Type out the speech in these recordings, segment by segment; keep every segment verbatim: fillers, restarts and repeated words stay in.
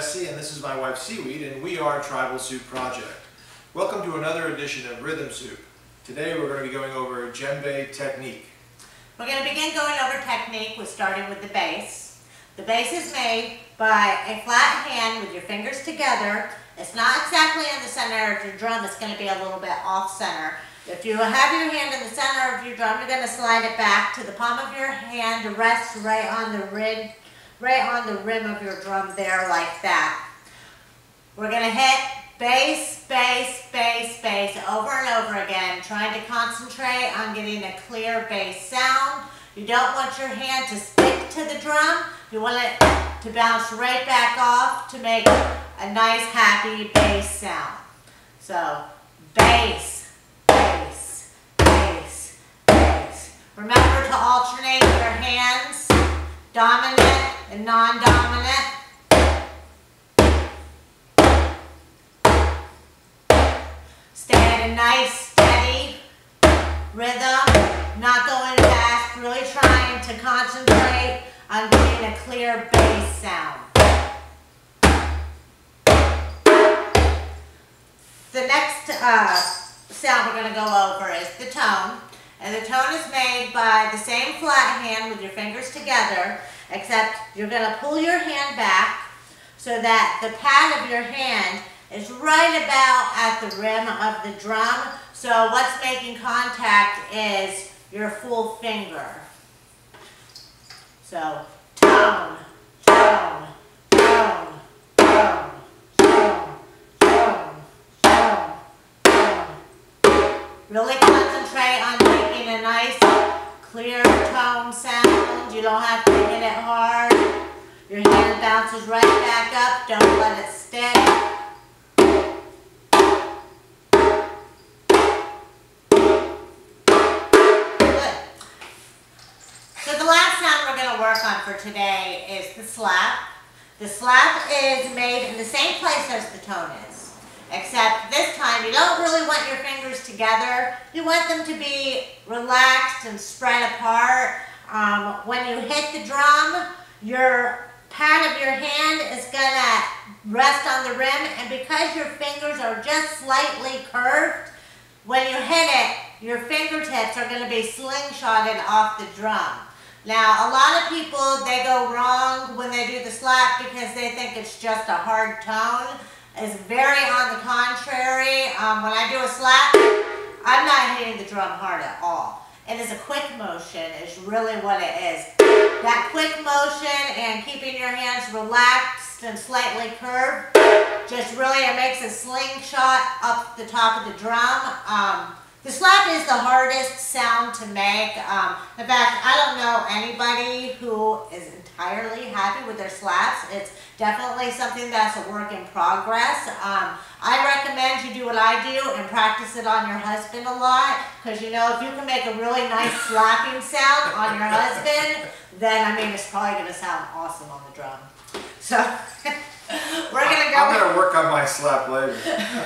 Jesse, and this is my wife Seaweed, and we are Tribal Soup Project. Welcome to another edition of Rhythm Soup. Today we're going to be going over Djembe technique. We're going to begin going over technique with starting with the bass. The bass is made by a flat hand with your fingers together. It's not exactly in the center of your drum, it's going to be a little bit off center. If you have your hand in the center of your drum, you're going to slide it back to the palm of your hand to rest right on the rim, right on the rim of your drum there, like that. We're going to hit bass, bass, bass, bass over and over again, trying to concentrate on getting a clear bass sound. You don't want your hand to stick to the drum. You want it to bounce right back off to make a nice, happy bass sound. So, bass, bass, bass, bass. Remember to alternate your hands, dominant and non-dominant. Stay at a nice, steady rhythm, not going fast, really trying to concentrate on getting a clear bass sound. The next uh, sound we're going to go over is the tone. And the tone is made by the same flat hand with your fingers together, except you're going to pull your hand back so that the pad of your hand is right about at the rim of the drum. So what's making contact is your full finger. So tone, tone, tone, tone, tone, tone, tone, tone. Really concentrate on making a nice clear tone sound. You don't have to hit it hard. Your hand bounces right back up. Don't let it stick. Work on for today is the slap. The slap is made in the same place as the tone is, except this time you don't really want your fingers together. You want them to be relaxed and spread apart. Um, when you hit the drum, your pad of your hand is gonna rest on the rim, and because your fingers are just slightly curved, when you hit it, your fingertips are gonna be slingshotted off the drum. Now, a lot of people, they go wrong when they do the slap because they think it's just a hard tone. It's very on the contrary. Um, when I do a slap, I'm not hitting the drum hard at all. It is a quick motion is really what it is. That quick motion and keeping your hands relaxed and slightly curved, just really, it makes a slingshot up the top of the drum. Um, The slap is the hardest sound to make. Um, in fact, I don't know anybody who is entirely happy with their slaps. It's definitely something that's a work in progress. Um, I recommend you do what I do and practice it on your husband a lot, because you know, if you can make a really nice slapping sound on your husband, then I mean, it's probably going to sound awesome on the drum. So, we're going to go. I'm going to work on my slap later.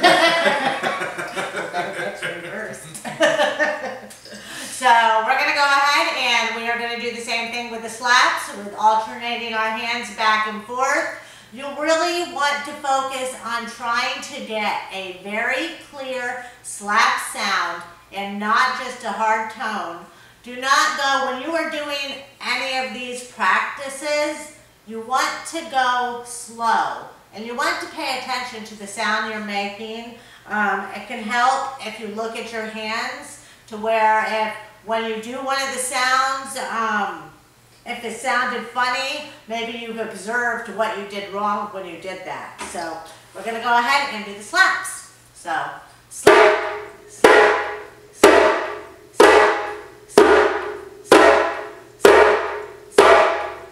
So we're going to go ahead and we are going to do the same thing with the slaps, with alternating our hands back and forth. You really want to focus on trying to get a very clear slap sound and not just a hard tone. Do not go, when you are doing any of these practices, you want to go slow and you want to pay attention to the sound you're making. Um, it can help if you look at your hands to where if when you do one of the sounds, um, if it sounded funny, maybe you've observed what you did wrong when you did that. So we're going to go ahead and do the slaps. So slap, slap, slap, slap, slap, slap, slap, slap.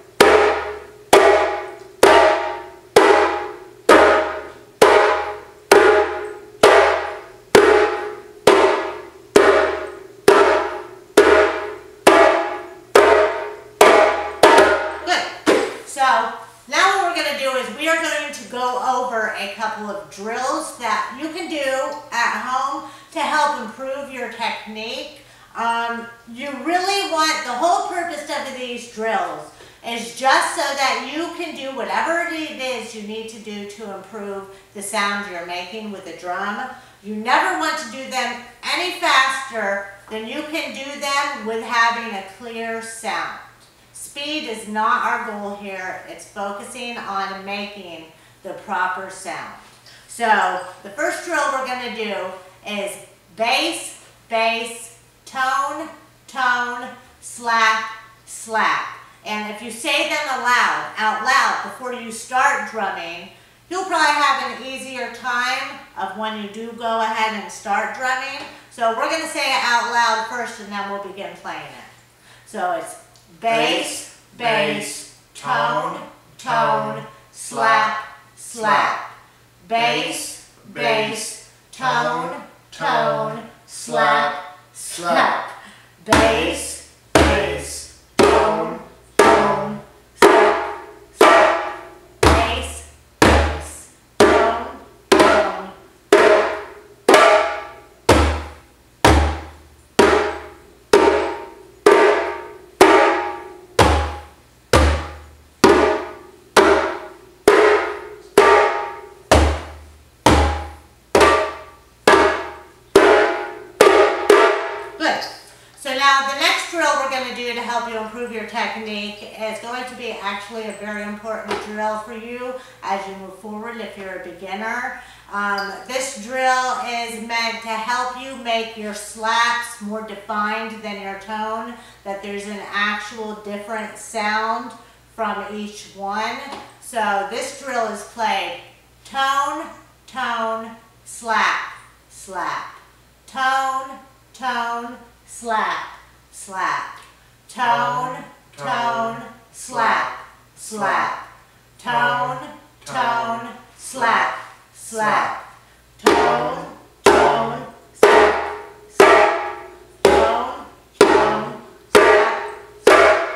So now what we're going to do is we are going to go over a couple of drills that you can do at home to help improve your technique. Um, you really want, the whole purpose of these drills is just so that you can do whatever it is you need to do to improve the sound you're making with the drum. You never want to do them any faster than you can do them with having a clear sound. Speed is not our goal here. It's focusing on making the proper sound. So the first drill we're going to do is bass, bass, tone, tone, slap, slap. And if you say them aloud, out loud before you start drumming, you'll probably have an easier time of when you do go ahead and start drumming. So we're going to say it out loud first and then we'll begin playing it. So it's bass, bass, tone, tone, slap, slap. Bass, bass, tone, tone, slap, slap. Bass, bass, tone, tone, slap, slap. Bass, bass, tone, tone. Good. So now the next drill we're going to do to help you improve your technique is going to be actually a very important drill for you as you move forward if you're a beginner. Um, this drill is meant to help you make your slaps more defined than your tone, that there's an actual different sound from each one. So this drill is played tone, tone, slap, slap. Tone, tone, slap, slap. Tone, tone, slap, slap. Tone, tone, slap, slap. Tone, tone, slap, slap. Tone, tone, slap, slap.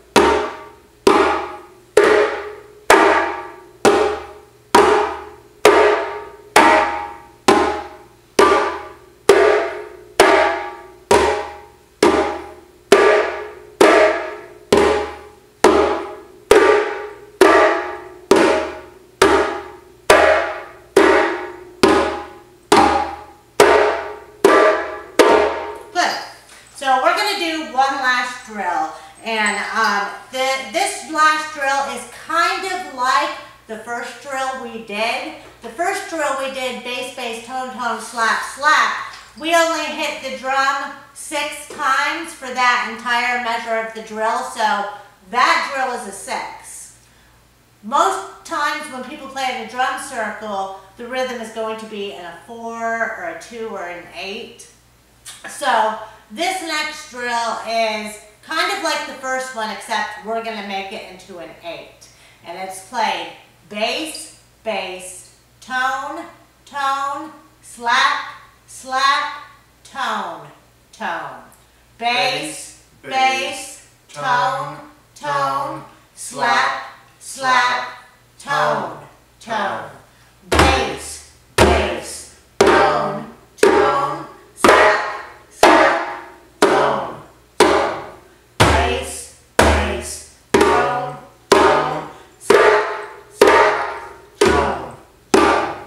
So we're going to do one last drill, and um, the, this last drill is kind of like the first drill we did. The first drill we did bass, bass, tone, tone, slap, slap. We only hit the drum six times for that entire measure of the drill, so that drill is a six. Most times when people play in a drum circle, the rhythm is going to be in a four or a two or an eight. So this next drill is kind of like the first one, except we're going to make it into an eight. And it's played bass, bass, tone, tone, slap, slap, tone, tone. Bass, bass, tone, tone, slap, slap, tone, tone. Bass, bass, tone, tone, slap, slap, tone, tone. Bass, bass, tone, tone, slap, slap, tone, tone.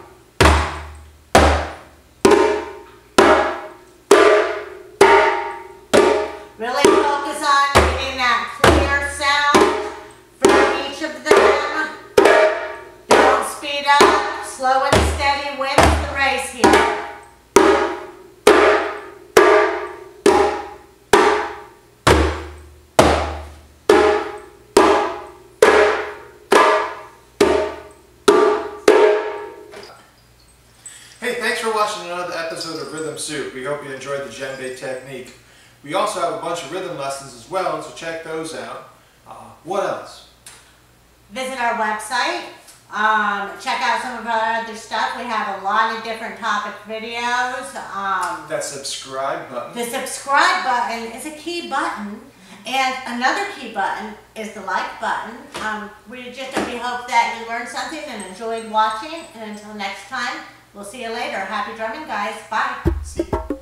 Really focus on getting that clear sound from each of them. Don't speed up. Slow and steady wins the race here. Hey, thanks for watching another episode of Rhythm Soup. We hope you enjoyed the djembe technique. We also have a bunch of rhythm lessons as well, so check those out. Uh, what else? Visit our website. Um, check out some of our other stuff. We have a lot of different topic videos. Um, That subscribe button. the subscribe button is a key button. And another key button is the like button. Um, we just we hope that you learned something and enjoyed watching. And until next time, we'll see you later. Happy drumming, guys. Bye. See you.